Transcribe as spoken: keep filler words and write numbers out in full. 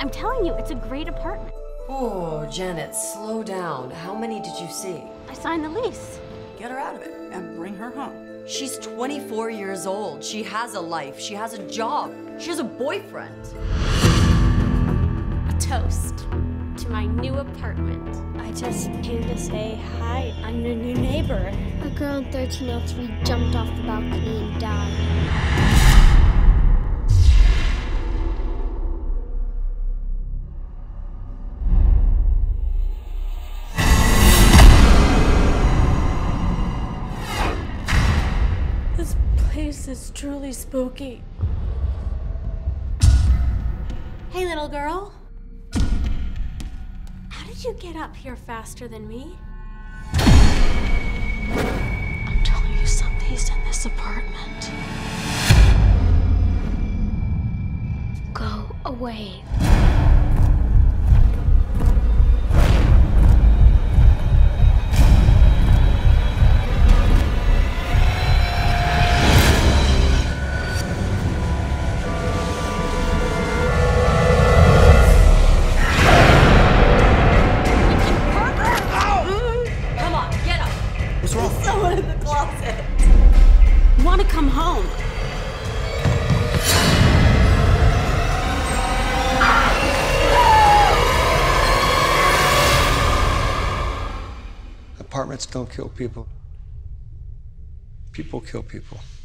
I'm telling you, it's a great apartment. Oh, Janet, slow down. How many did you see? I signed the lease. Get her out of it and bring her home. She's twenty-four years old. She has a life. She has a job. She has a boyfriend. A toast to my new apartment. I just came to say hi. I'm your new neighbor. A girl in thirteen oh three jumped off the balcony and died. This place is truly spooky. Hey, little girl. How did you get up here faster than me? I'm telling you, something's in this apartment. Go away. What's wrong? Someone in the closet. You want to come home? Apartments don't kill people. People kill people.